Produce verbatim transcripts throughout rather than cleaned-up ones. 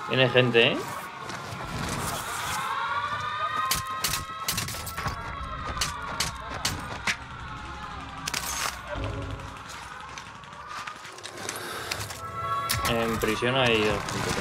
Viene gente, ¿eh? En prisión hay dos puntos.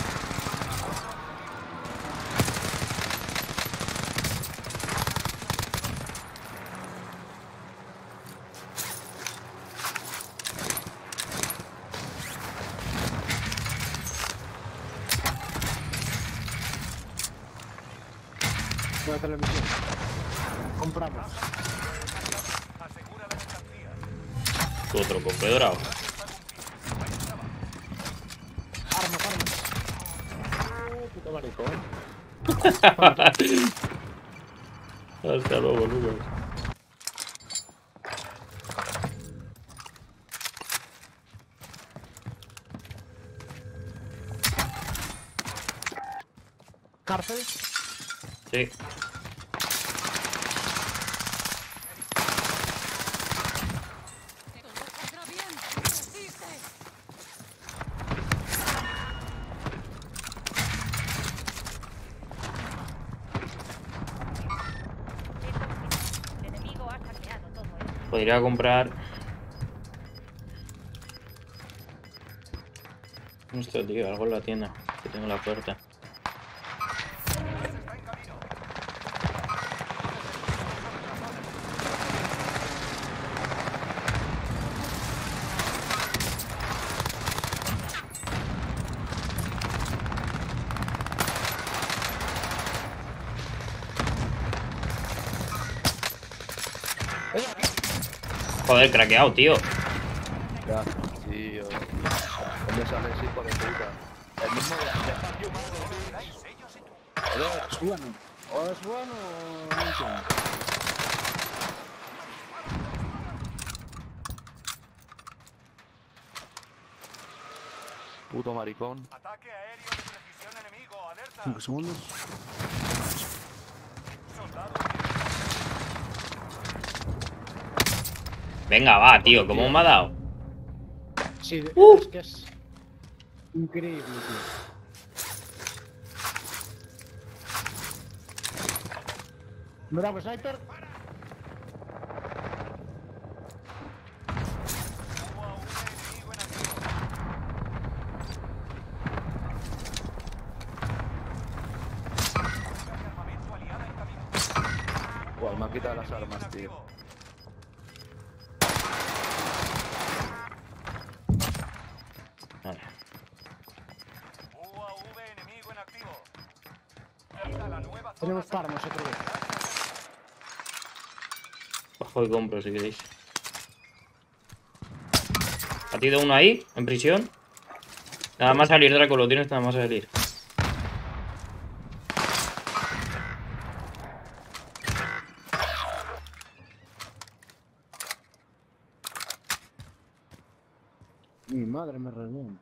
Voy a televisión. Compramos. Tu otro cofre dorado. Armas, armas. Uh, puto maricón. Hasta luego, Lucas. ¿Cárcel? Sí. Podría comprar. Esto, tío, algo en la tienda. Que tengo la puerta. Joder, craqueado, tío. Ya, tío. ¿Dónde sale ese hijo de puta? El mismo de Joder, ¿Es bueno? ¿O es bueno o no entiendo? puto maricón. Ataque aéreo de precisión enemigo, alerta. Cinco segundos. Venga, va, tío. ¿Cómo me ha dado? Sí, Uh. es que es increíble, tío. Bravo, sniper. Guau, me han quitado las armas, tío. Vale. U A V enemigo en activo. Esta la nueva zona Tenemos parnos otra vez. Bajo y compro si queréis. ¿Ha tenido uno ahí? ¿En prisión? Nada más salir, Draco. Lo tienes nada más salir. Mi madre me revienta.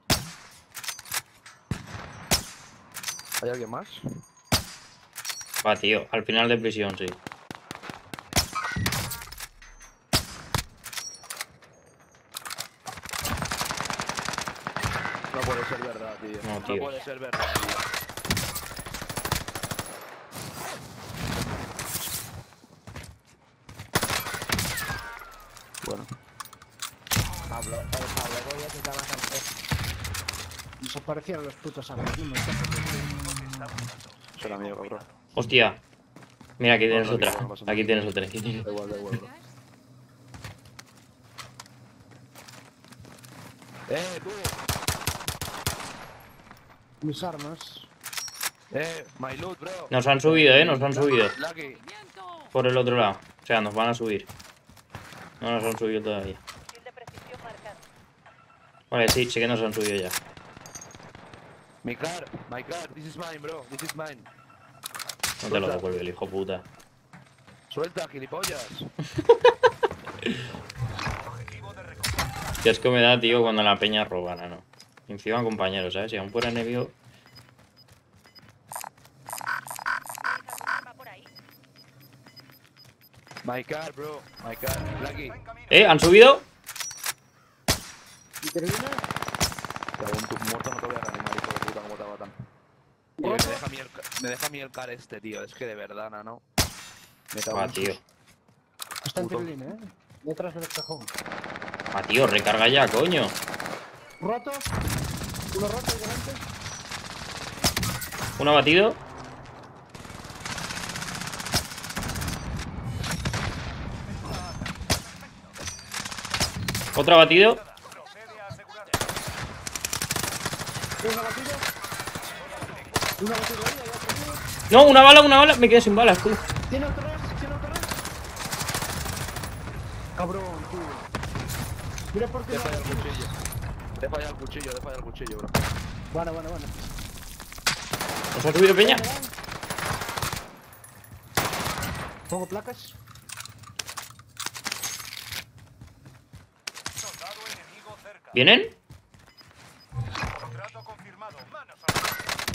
¿Hay alguien más? Va, tío. Al final de prisión, sí. No puede ser verdad, tío. No, No, tío. puede ser verdad, tío. Bueno. Pablo, eh, Pablo, voy a quitar la carta. Nos aparecieron los putos armas. No me Será mío, cabrón. Hostia. Mira, aquí tienes No, no, otra. no pasa nada. Aquí tienes otra. Aquí tienes- Da igual, da igual, bro. ¡Eh, tú! Mis armas. ¡Eh, my loot, bro! Nos han subido, eh. Nos han subido. Lucky. Por el otro lado. O sea, nos van a subir. No nos han subido todavía. Vale, sí, sí que nos han subido ya. My car, my car, this is mine, bro, this is mine. No te lo devuelve el hijo puta. Suelta, gilipollas. Que es que me da, tío, cuando la peña roba, ¿no? Encima compañeros, ¿sabes? Si aún fuera enemigo... My car, bro, my car, Lucky. ¿Eh? ¿Han subido? ¿Y termina? Según tu muerto no te voy a reanimar, hijo de puta, como te matan. Tío, me deja a mí el, me deja a mí el car este, tío. Es que de verdad, nano. Me cago Va, en tío. sus- Está en Puto. tirolín, eh. Detrás del cajón. Va, tío, recarga ya, coño. Roto. Uno roto ahí delante. Uno batido. Otro batido. Procede a asegurar. Uno batido. Uno batido ahí, hay otro mío. No, una bala, una bala. Me quedé sin balas, tú. Tiene otro res, tiene otro res. Cabrón, tío. Mira por qué no. Deja ya el cuchillo. Deja ya el cuchillo, deja ya el cuchillo, bro. Bueno, bueno, bueno. ¿Nos ha subido peña? Pongo placas. Soldado enemigo cerca. ¿Vienen? Contrato confirmado. Manos arriba.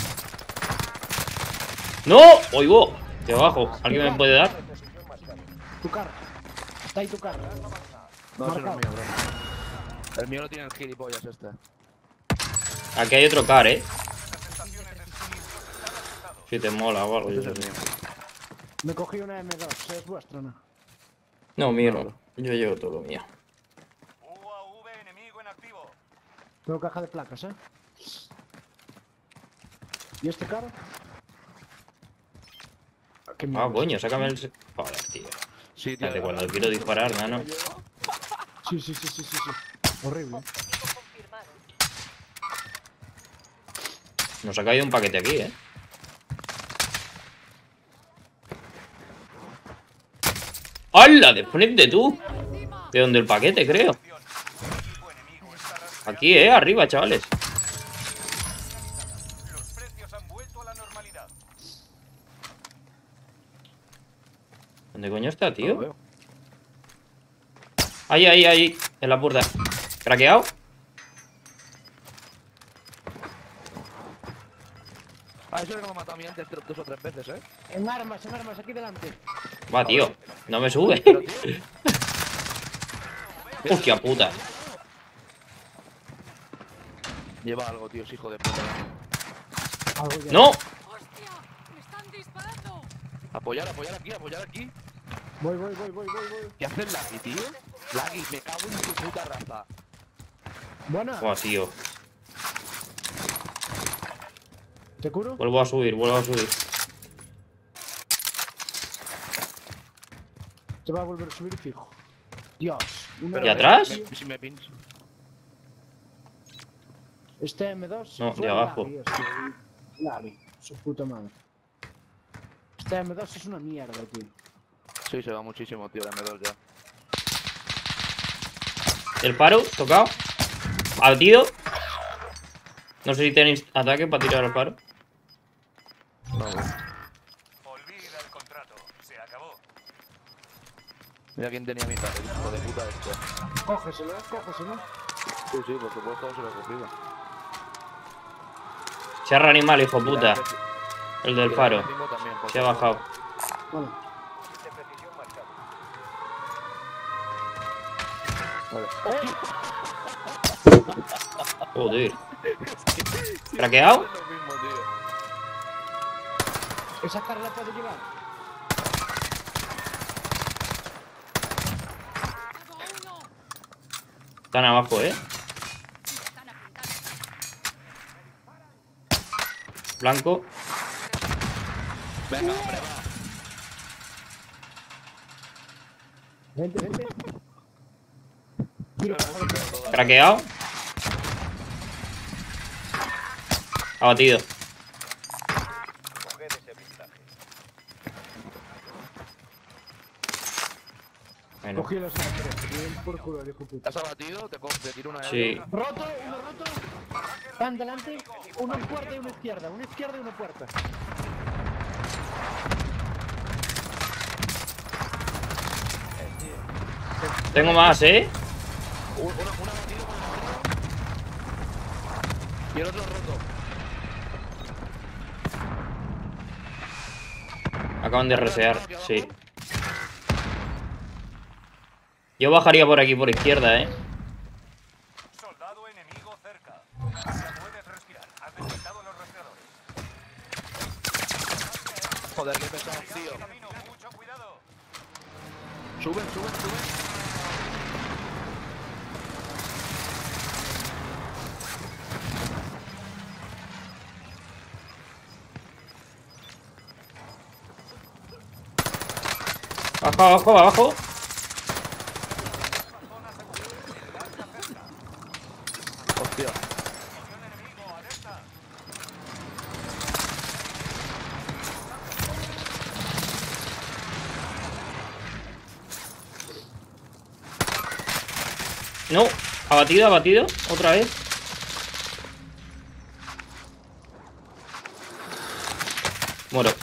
¡No! ¡Oigo! De abajo. ¿Alguien me puede dar? Tu carro. Está ahí tu carro. No, ese no es Marcado. mío, bro. El mío lo tiene el gilipollas este. Aquí hay otro car, eh. Las estaciones de suministros están afectados. Si te mola o algo. Este Yo es el sé. mío. Me cogí una eme dos. ¿Es vuestra, no? No, mío no. Yo llevo todo mío. U A V enemigo en activo. Tengo caja de placas, eh. ¿Y este carro? ¿Qué Ah, mierda? coño, sácame el... Joder, tío. Sí, tío. Espérate, cuando quiero disparar, nano. Sí, sí, sí, sí, sí, sí. Horrible. ¿eh? Nos ha caído un paquete aquí, eh. ¡Hala! De frente, tú. De donde el paquete, creo. Equipo enemigo está rastreando. Aquí, eh, arriba, chavales. Los precios han vuelto a la normalidad. ¿Dónde coño está, No lo tío? veo. Ahí, ahí, ahí. En la puerta. ¿Craqueado? Ah, eso es que me ha matado a mí antes tres- dos o tres veces, ¿eh? En armas, en armas, aquí delante. Va, tío. No me sube. Pero, tío, Hostia puta. lleva algo, tío, es hijo de puta. Algo ya. ¡No! ¡Hostia! ¡Me están disparando! Apoyar, apoyar aquí, apoyar aquí. Voy, voy, voy, voy, voy, voy. ¿Qué haces, Laggy, tío? Laggy, me cago en tu puta raza. Buena. Buah, tío. ¿Te curo? Vuelvo a subir, vuelvo a subir. Te va a volver a subir fijo. Dios. Una ¿Y Pero atrás? me- me- Si me pincho. Este eme dos. No, fue de abajo. Larry, este. Larry, su puta madre. Este eme dos es una mierda, tío. Sí, se va muchísimo, tío, la eme dos ya. El paro, tocado. Abatido. No sé si tenéis ataque para tirar al paro. No, güey. Olvida el contrato. Se acabó. Mira quién tenía mi cara, el hijo de puta este. Cógeselo, cógeselo. Sí, sí, por supuesto se lo he cogido. Se ha reanimado, hijo puta. El del Y la faro. eme cinco también, por Se ha supuesto. bajado. Vale. Vale. Joder. ¿Craqueado? Es lo mismo, tío. ¿Esa cara la puede llevar? ¡Tengo a uno! Están abajo, eh. Me están apuntando. Blanco. Venga, hombre, va. Vente, vente. Tiro, caja de placas. Craqueado. Abatido. Bueno, Cogí los eme tres. Bien por culo, hijo ¿Te puta. has abatido? Te, co- te tiro una sí. Roto, uno roto. Van delante. Uno en puerta y una izquierda. Una izquierda y una puerta. Tengo más, eh. Un- Una, una abatido con el otro. Y el otro roto. Acaban de resear, sí. Yo bajaría por aquí, por izquierda, eh. Soldado enemigo cerca. Ya puedes respirar. Has detectado los rastreadores. Joder, qué pesado, tío. Camino, mucho cuidado. Suben, suben, suben. Abajo, abajo, abajo. Hostia. Posición enemigo, alerta. No, abatido, abatido. Otra vez. Muero.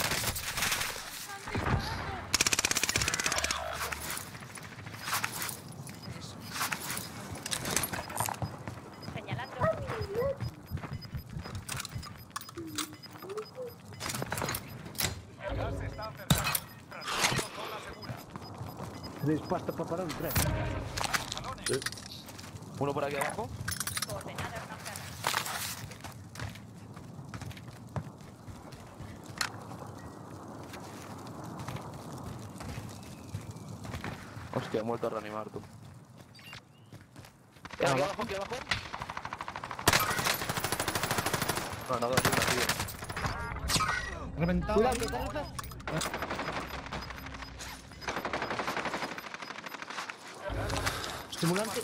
Señalando. El gas se está acercando. Trasladando zona segura. Dispuesto para parar un tren. Sí. Uno por aquí abajo. Coordenadas marcadas. Hostia, he muerto a reanimar tú. Aquí abajo, aquí abajo. No, nada, arriba, tío. Reventado. Cuidado, que te rozas. Estimulante.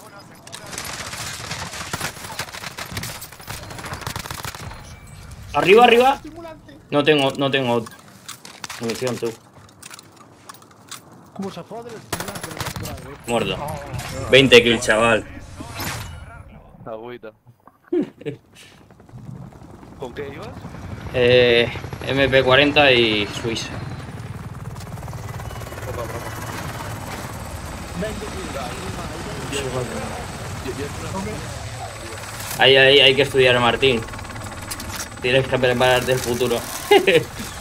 Arriba, arriba. Estimulante. No tengo, no tengo munición, tú. ¿Cómo se jode el estimulante? No me acuerdo, eh. Muerto. veinte kills, chaval. Agüita. ¿Con qué ibas? Eh, M P cuarenta y Swiss. Poca broma. veinte kills. Yo, yo entro en- Ahí, ahí hay que estudiar, Martín. Tienes que prepararte el futuro.